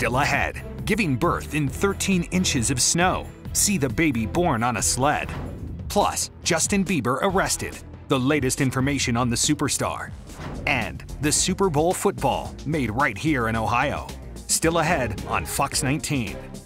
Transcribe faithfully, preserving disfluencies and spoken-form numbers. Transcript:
Still ahead, giving birth in thirteen inches of snow. See the baby born on a sled. Plus, Justin Bieber arrested. The latest information on the superstar. And the Super Bowl football made right here in Ohio. Still ahead on Fox nineteen.